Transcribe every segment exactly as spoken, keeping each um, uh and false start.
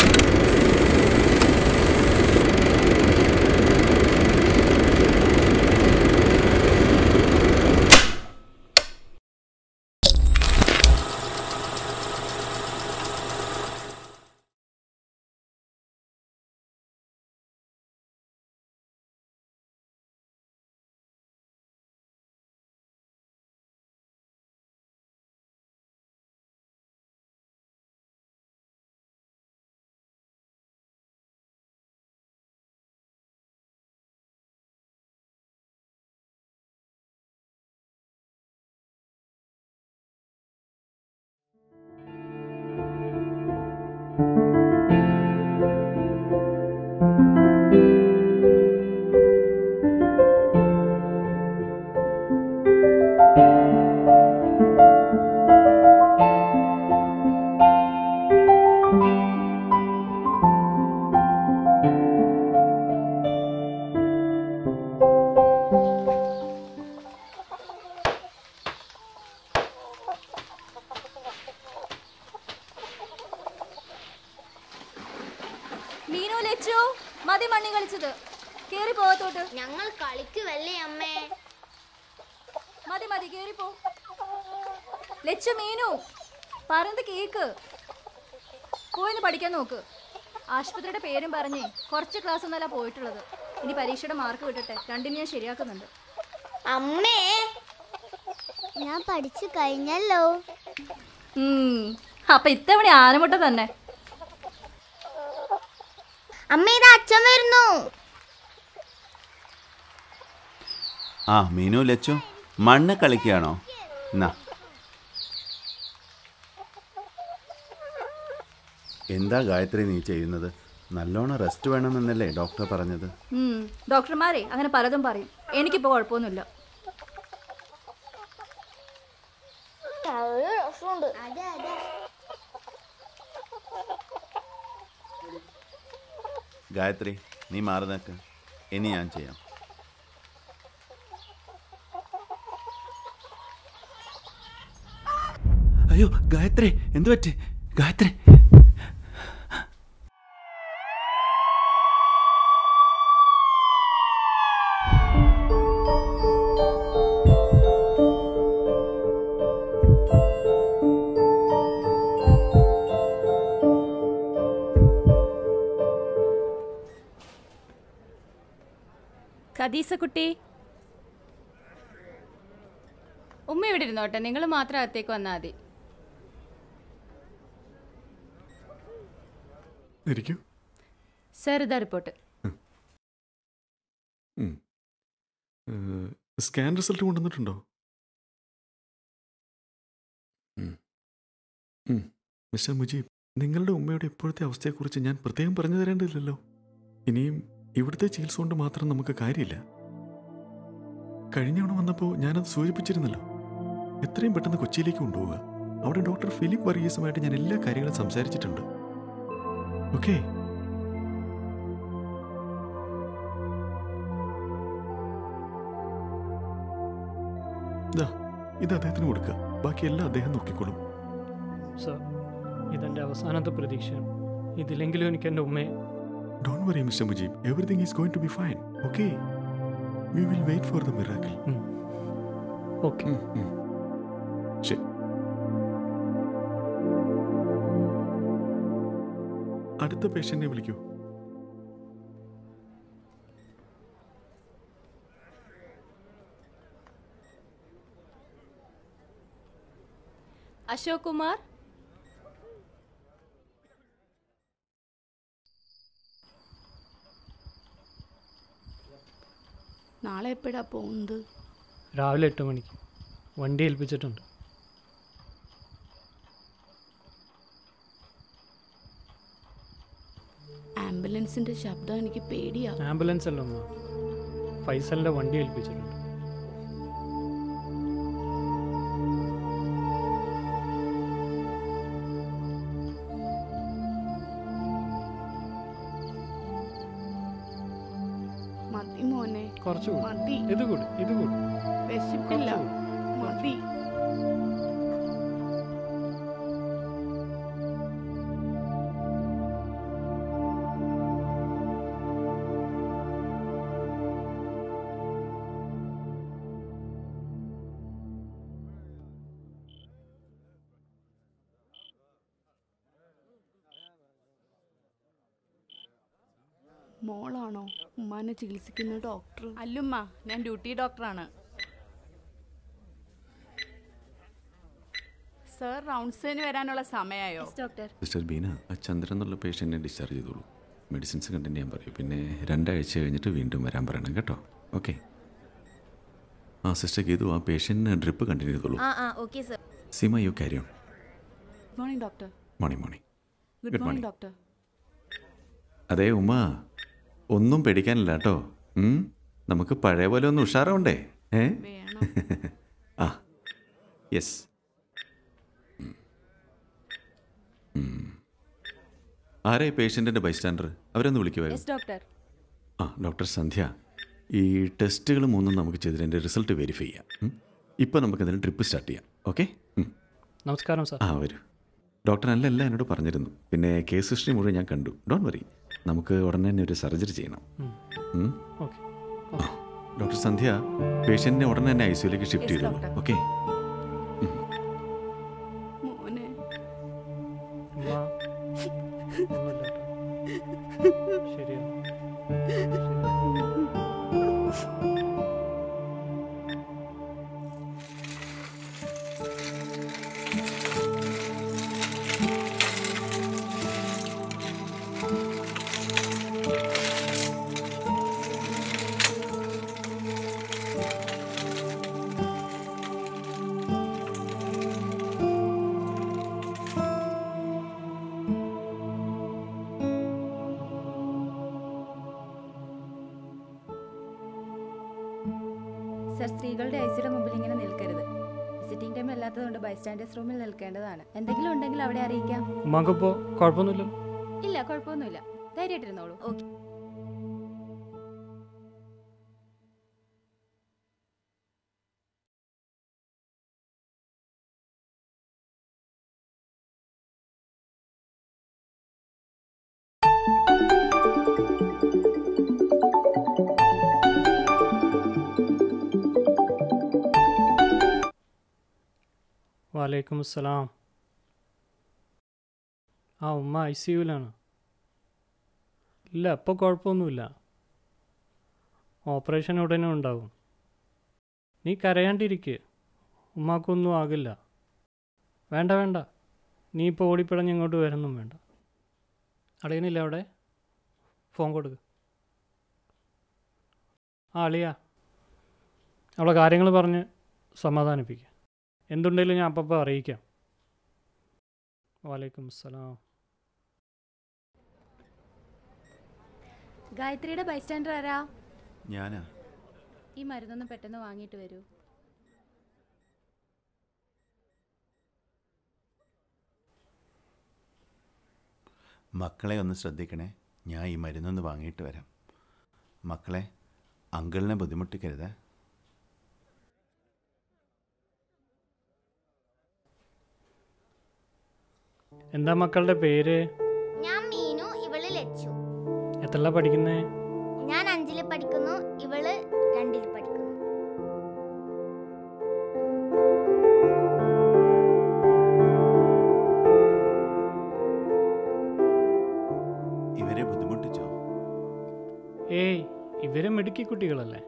ഞങ്ങൾ കളിക്കുവല്ലേ അമ്മേ. മതി മതി കേറിപ്പോ. ലച്ചു മീനു പറഞ്ഞത് കേക്ക്. പോയിന്ന് പഠിക്കാൻ നോക്ക്. ആശുപത്രിയുടെ പേരും പറഞ്ഞേ കുറച്ച് ക്ലാസ് ഒന്നല്ല പോയിട്ടുള്ളത്. ഇനി പരീക്ഷയുടെ മാർക്ക് വിട്ടട്ടെ, രണ്ടിനും ഞാൻ ശരിയാക്കുന്നുണ്ട്. അമ്മേ ഞാൻ പഠിച്ചു കഴിഞ്ഞല്ലോ. അപ്പൊ ഇത്തവണ ആനമുട്ട തന്നെ. അമ്മ ഇത് അച്ഛൻ വരുന്നു. ആ മീനു ലച്ചു മണ്ണ് കളിക്കുകയാണോ? എന്നാ എന്താ ഗായത്രി നീ ചെയ്യുന്നത്? നല്ലോണം റെസ്റ്റ് വേണമെന്നല്ലേ ഡോക്ടർ പറഞ്ഞത്? ഡോക്ടർമാരെ അങ്ങനെ പലതും പറയും. എനിക്കിപ്പോ കുഴപ്പമൊന്നുമില്ല. ഗായത്രി നീ മാറി നിൽക്ക്, ഇനി ഞാൻ ചെയ്യാം. അയ്യോ ഗായത്രി എന്തു പറ്റി? ഗായത്രി ഖദീസക്കുട്ടി, ഉമ്മ ഇവിടെ ഇരുന്നോട്ടെ, നിങ്ങൾ മാത്രം അകത്തേക്ക് വന്നാൽ മതി. സർ ഇതാ റിപ്പോർട്ട്. സ്കാൻ റിസൾട്ട് കൊണ്ടുവന്നിട്ടുണ്ടോ? മിസ്റ്റർ മുജീബ്, നിങ്ങളുടെ ഉമ്മയുടെ ഇപ്പോഴത്തെ അവസ്ഥയെക്കുറിച്ച് ഞാൻ പ്രത്യേകം പറഞ്ഞു തരേണ്ടതില്ലല്ലോ. ഇനിയും ഇവിടുത്തെ ചികിത്സ കൊണ്ട് മാത്രം നമുക്ക് കാര്യമില്ല. കഴിഞ്ഞവണ വന്നപ്പോൾ ഞാനത് സൂചിപ്പിച്ചിരുന്നല്ലോ. എത്രയും പെട്ടെന്ന് കൊച്ചിയിലേക്ക് കൊണ്ടുപോവുക. അവിടെ ഡോക്ടർ ഫിലിപ്പ് വർഗീസുമായിട്ട് ഞാൻ എല്ലാ കാര്യങ്ങളും സംസാരിച്ചിട്ടുണ്ട്. ഓക്കെ? ഇത് അദ്ദേഹത്തിന് കൊടുക്കുക. ബാക്കിയെല്ലാം അദ്ദേഹം നോക്കിക്കോളും. സർ, ഇതെന്റെ അവസാനത്തെ പ്രതീക്ഷയാണ്. ഇതിലെങ്കിലും എനിക്ക് എൻ്റെ ഉമ്മയെ. Don't worry, Mister Mujib. Everything is going to be fine. Okay? We will wait for the miracle. Mm. Okay. Mm-hmm. ശരി. അടുത്ത പേഷ്യന്റിനെ വിളിക്കൂ. അശോക് കുമാർ. നാളെ എപ്പോഴാ പോകുന്നത്? രാവിലെ എട്ട് മണിക്ക്. വണ്ടി ഏൽപ്പിച്ചിട്ടുണ്ട്. ആംബുലൻസിന്റെ ശബ്ദം എനിക്ക് പേടിയാ. ആംബുലൻസ് അല്ല അമ്മ, ഫൈസലിന്റെ വണ്ടി ഏൽപ്പിച്ചിട്ടുണ്ട്. മതി മോനെ, കുറച്ചുകൂടി. ഇത് കൂടി, ഇത് കൂടി. വിശപ്പില്ല, മതി. മോളാണോ ഉമ്മാനെ ചികിത്സിക്കുന്ന ഡോക്ടർ? അല്ലുമ്മ, ഞാൻ ഡ്യൂട്ടി ഡോക്ടറാണ്. സർ റൗണ്ട്സിന് വരാനുള്ള സമയമായോ? ഡോക്ടർ. സിസ്റ്റർ ബീന, ആ ചന്ദ്രൻ എന്നുള്ള പേഷ്യൻറ്റിനെ ഡിസ്ചാർജ് ചെയ്തോളൂ. മെഡിസിൻസ് കണ്ടിന്യൂ ചെയ്യാൻ പറയും. പിന്നെ രണ്ടാഴ്ച കഴിഞ്ഞിട്ട് വീണ്ടും വരാൻ പറയണം കേട്ടോ. ഓക്കെ. ആ സിസ്റ്റർ ഗീതു, ആ പേഷ്യൻറ്റിന് ഡ്രിപ്പ് കണ്ടിന്യൂ ചെയ്തോളൂ. ആ ആ okay sir. Seema, you carry on. Good morning doctor. Morning morning. Good morning doctor. അതെ ഉമ്മ, ഒന്നും പേടിക്കാനില്ല കേട്ടോ. നമുക്ക് പഴയ പോലെ ഒന്ന് ഉഷാറാവണ്ടേ? ഏ ആ യെസ്. ആരെ പേഷ്യൻറ്റിൻ്റെ ബൈസ്റ്റാൻഡർ? അവരൊന്ന് വിളിക്കുമായിരുന്നു. ഡോക്ടർ. ആ ഡോക്ടർ സന്ധ്യ, ഈ ടെസ്റ്റുകൾ മൂന്നും നമുക്ക് ചെയ്തിട്ട് റിസൾട്ട് വെരിഫൈ ചെയ്യാം. ഇപ്പോൾ നമുക്കതിന് ട്രിപ്പ് സ്റ്റാർട്ട് ചെയ്യാം. ഓക്കെ. നമസ്കാരം സാർ. ആ വരൂ. ഡോക്ടർ അല്ല എല്ലാം എന്നോട് പറഞ്ഞിരുന്നു. പിന്നെ കേസ് ഹിസ്റ്ററി മുഴുവൻ ഞാൻ കണ്ടു. ഡോണ്ട് വറി, നമുക്ക് ഉടനെ തന്നെ ഒരു സർജറി ചെയ്യണം. ഡോക്ടർ സന്ധ്യ, പേഷ്യൻറ്റിനെ ഉടനെ തന്നെ ഐ സിയിലേക്ക് ഷിഫ്റ്റ് ചെയ്തോളൂ. ഓക്കെ. മോനെ ശരിയാണ്. സർ, സ്ത്രീകളുടെ ഐസിയുടെ മുമ്പിൽ ഇങ്ങനെ നിൽക്കരുത്. വിസിറ്റിംഗ് ടൈം അല്ലാത്തതുകൊണ്ട് ബൈസ്റ്റാൻഡേഴ്സ് റൂമിൽ നിൽക്കേണ്ടതാണ്. എന്തെങ്കിലും ഉണ്ടെങ്കിൽ അവിടെ അറിയിക്കാം. ഉമ്മാക്കിപ്പോൾ കുഴപ്പമൊന്നുമില്ല? ഇല്ല, കുഴപ്പമൊന്നുമില്ല. ധൈര്യമായിട്ടിരുന്നോളൂ. ഓക്കെ. വാലേക്കും അസ്സലാം. ആ ഉമ്മ ഐ സി യുവിലാണ്. ഇല്ല, ഇപ്പോൾ കുഴപ്പമൊന്നുമില്ല. ഓപ്പറേഷൻ ഉടനെ ഉണ്ടാവും. നീ കരയാണ്ടിരിക്കുക, ഉമ്മാക്കൊന്നും ആകില്ല. വേണ്ട വേണ്ട, നീ ഇപ്പോൾ ഓടിപ്പിടഞ്ഞ് ഇങ്ങോട്ട് വരുന്നും വേണ്ട. അളിയനില്ല അവിടെ? ഫോൺ കൊടുക്ക്. ആ അളിയ, അവളെ കാര്യങ്ങൾ പറഞ്ഞ് സമാധാനിപ്പിക്കുക. എന്തുണ്ടെങ്കിലും ഞാൻ അപ്പം അറിയിക്കാം. വാലേക്കും അസ്സലാം. ഗായത്രിയുടെ ബൈസ്റ്റാൻഡർ ആരാ? ഞാനാ. ഈ മരുന്നൊന്ന് പെട്ടെന്ന് വാങ്ങിയിട്ട് വരൂ. മക്കളെ ഒന്ന് ശ്രദ്ധിക്കണേ. ഞാൻ ഈ മരുന്നൊന്ന് വാങ്ങിയിട്ട് വരാം. മക്കളെ, അങ്കിളിനെ ബുദ്ധിമുട്ടിക്കരുത്. എന്താ മക്കളുടെ പേര്? ഞാൻ മീനു, ഇവള് ലച്ചു. എത്രല്ല പഠിക്കുന്നേ? ഞാൻ അഞ്ചില് പഠിക്കുന്നു, ഇവള് രണ്ടില് പഠിക്കുന്നു. ഇവരെ ബുദ്ധിമുട്ടിച്ചോ? ഏയ്, ഇവരെ മിടുക്കി കുട്ടികളല്ലേ.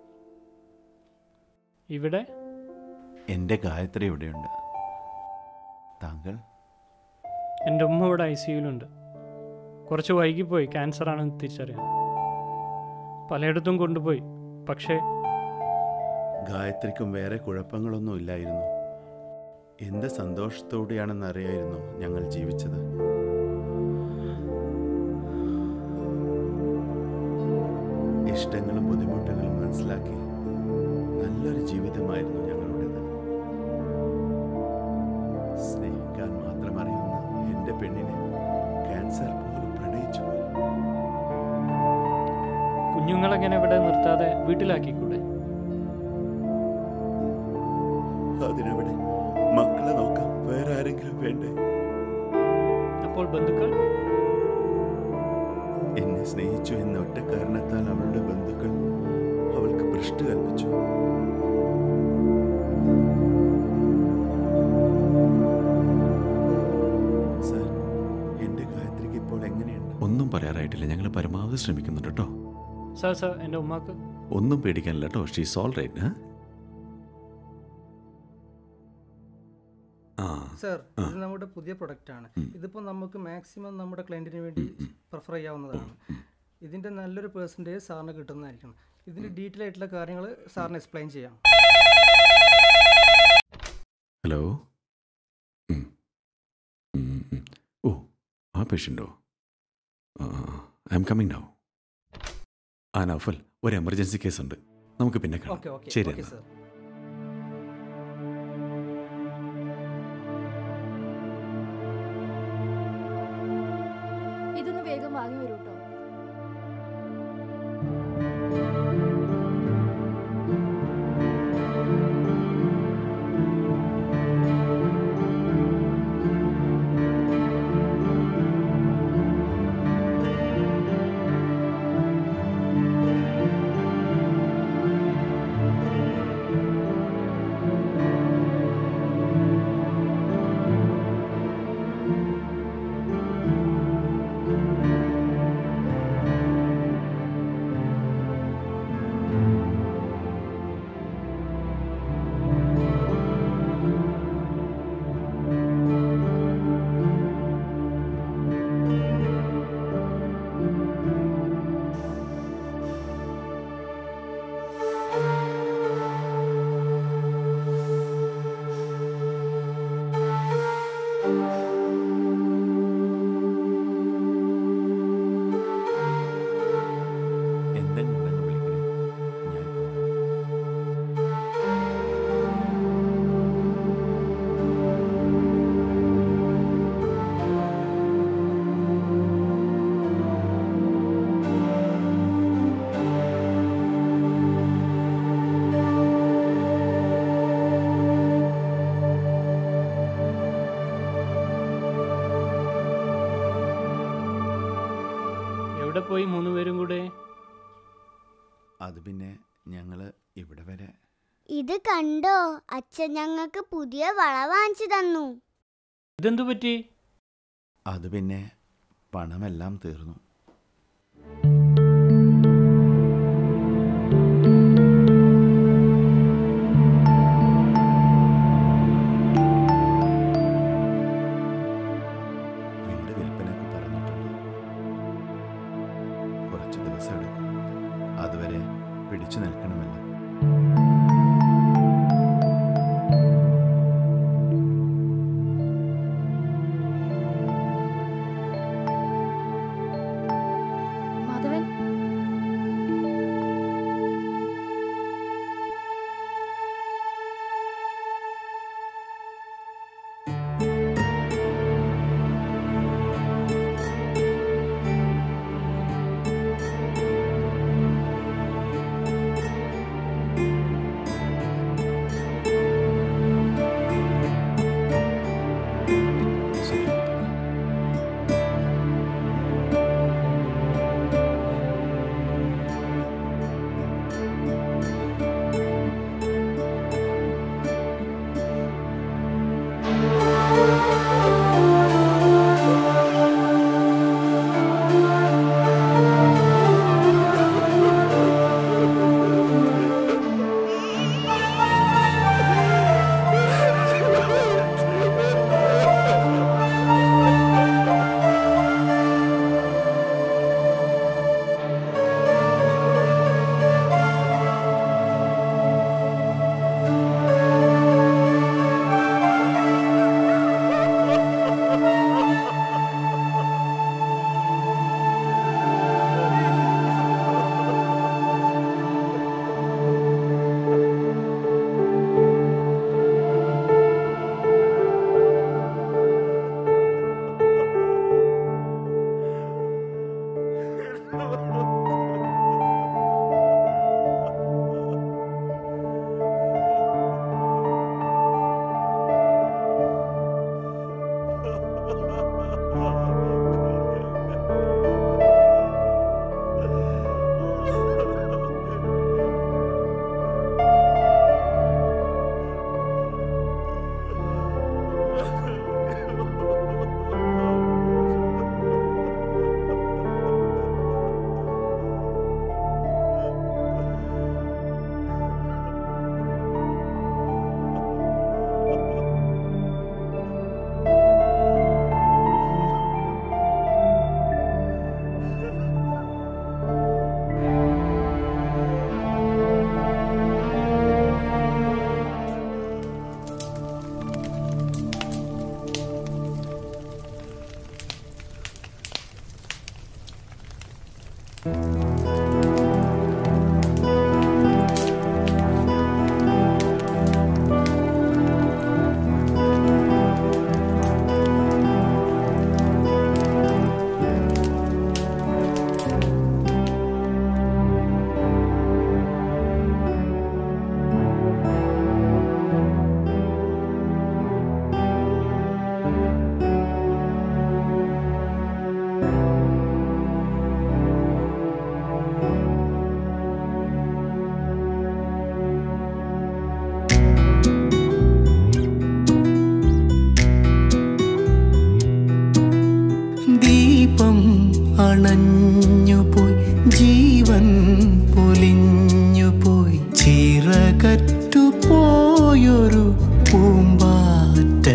ഇവിടെ എൻ്റെ ഗായത്രി ഇവിടെയുണ്ട്. താങ്കൾ? എൻ്റെ ഉമ്മ ഇവിടെ ഐ സി യുവിലുണ്ട്. കുറച്ച് വൈകിപ്പോയി, ക്യാൻസറാണെന്ന് തിരിച്ചറിയാം. പലയിടത്തും കൊണ്ടുപോയി, പക്ഷേ ഗായത്രിക്കും വേറെ കുഴപ്പങ്ങളൊന്നും ഇല്ലായിരുന്നു. എന്ത് സന്തോഷത്തോടെയാണെന്നറിയായിരുന്നു ഞങ്ങൾ ജീവിച്ചത്. ഇഷ്ടങ്ങളും ബുദ്ധിമുട്ടുകളും മനസ്സിലാക്കി നല്ലൊരു ജീവിതമായിരുന്നു ഞങ്ങളുടേത്. സ്നേഹിക്കാൻ മാത്രം അറിയുന്ന എൻ്റെ പെണ്ണിനെ ക്യാൻസർ പോലും പ്രണയിച്ചു പോയി. കുഞ്ഞുങ്ങളെങ്ങനെ ഇവിടെ നിർത്താതെ വീട്ടിലാക്കിക്കൂടെ? അതിനവിടെ മക്കളെ നോക്കാൻ വേറെ ആരെങ്കിലും വേണ്ടേ? അപ്പോൾ ബന്ധുക്കൾ? എന്നെ സ്നേഹിച്ചു എന്ന ഒറ്റ കാരണത്താൽ അവളുടെ ബന്ധുക്കൾ അവൾക്ക് ഭ്രഷ്ട് കൽപ്പിച്ചു. സർ, എന്റെ ഗായത്രിക്ക് ഇപ്പോൾ എങ്ങനെയുണ്ട്? ഒന്നും പറയാറായിട്ടില്ല. ഞങ്ങൾ പരമാവധി ശ്രമിക്കുന്നുണ്ട് കേട്ടോ. സാർ സാർ എൻ്റെ ഉമ്മാക്ക് ഒന്നും പേടിക്കാനില്ല കേട്ടോ. She's all right. ആ സർ, ഇത് നമ്മുടെ പുതിയ പ്രൊഡക്റ്റാണ്. ഇതിപ്പോൾ നമുക്ക് മാക്സിമം നമ്മുടെ ക്ലയൻറ്റിന് വേണ്ടി പ്രിഫർ ചെയ്യാവുന്നതാണ്. ഇതിൻ്റെ നല്ലൊരു പേഴ്സൻറ്റേജ് സാറിന് കിട്ടുന്നതായിരിക്കണം. ഇതിൻ്റെ ഡീറ്റെയിൽ ആയിട്ടുള്ള കാര്യങ്ങൾ സാറിന് എക്സ്പ്ലെയിൻ ചെയ്യാം. ഹലോ. ഓ, ആ പേഷ്യൻ്റോ? I am coming now. ആ നൗഫൽ, ഒരു എമർജൻസി കേസ് ഉണ്ട്. നമുക്ക് പിന്നെ കാണാം. ശരി ഓക്കെ സർ. ഇതൊന്ന് വേഗം വാങ്ങി വരൂ കേട്ടോ. എവിടെ പോയി മൂന്ന് പേരും കൂടെ? അത് പിന്നെ ഞങ്ങള് ഇവിടെ വരെ. ഇത് കണ്ടോ, അച്ഛൻ ഞങ്ങൾക്ക് പുതിയ വള വാങ്ങിച്ചു തന്നു. ഇതെന്തു പറ്റി? അത് പിന്നെ പണമെല്ലാം തീർന്നു. വീട് വിൽപ്പനക്ക് പറഞ്ഞിട്ടുണ്ട്. കുറച്ച് ദിവസം എടുക്കും. അതുവരെ പിടിച്ചു നിൽക്കണമല്ലോ.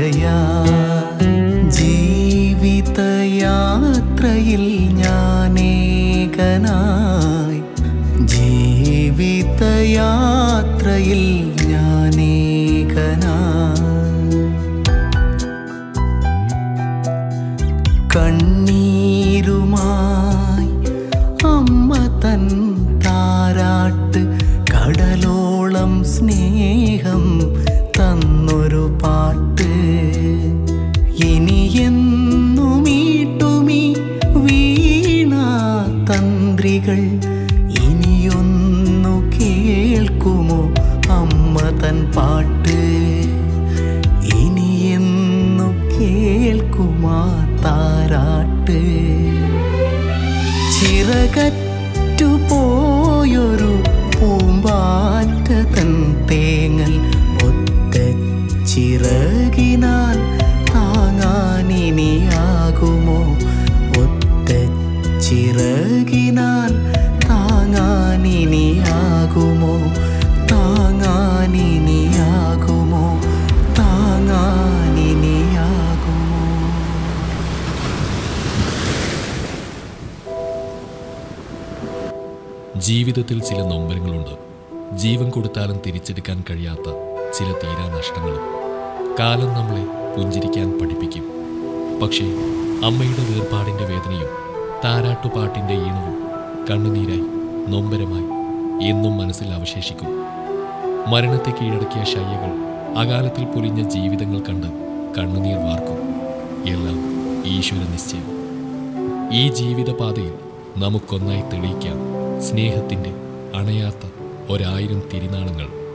കരയാ ജീവിതയാത്രയിൽ ഞാനേകനായി ജീവിതയാത്രയിൽ ഞാനേകനായി കണ്ണീരുമായി അമ്മ തൻ താരാട്ട് കടലോളം സ്നേഹം തന്നൊരു പാട്ട് ഇനിയെന്നുമീട്ടുമീ വീണാ തന്ത്രികൾ ഇനിയൊന്നു കേൾക്കുമോ അമ്മ തൻ പാട്ട് ഇനിയെന്നു കേൾക്കുമാ താരാട്ട് ചിറകറ്റു പോയൊരു പൂമ്പാറ്റ തൻ തേങ്ങൽ ഒറ്റ ചിറകിനാൽ താങ്ങാനിനിയാകുമോ ഒറ്റ ചിറകിനാൽ താങ്ങാനിനിയാകുമോ താങ്ങാനിനിയാകുമോ താങ്ങാനിനിയാകുമോ. ജീവിതത്തിൽ ചില നൊമ്പരങ്ങളുണ്ട്. ജീവൻ കൊടുത്താലും തിരിച്ചെടുക്കാൻ കഴിയാത്ത ചില തീരാ നഷ്ടങ്ങളും. കാലം നമ്മളെ പുഞ്ചിരിക്കാൻ പഠിപ്പിക്കും. പക്ഷേ അമ്മയുടെ വേർപാടിൻ്റെ വേദനയും താരാട്ടുപാട്ടിൻ്റെ ഈണവും കണ്ണുനീരായി നൊമ്പരമായി എന്നും മനസ്സിൽ അവശേഷിക്കും. മരണത്തെ കീഴടക്കിയ ശയ്യകൾ, അകാലത്തിൽ പൊലിഞ്ഞ ജീവിതങ്ങൾ കണ്ട് കണ്ണുനീർ വാർക്കും. എല്ലാം ഈശ്വര നിശ്ചയം. ഈ ജീവിതപാതയിൽ നമുക്കൊന്നായി തെളിയിക്കാം സ്നേഹത്തിൻ്റെ അണയാത്ത ഒരായിരം തിരുനാളങ്ങൾ.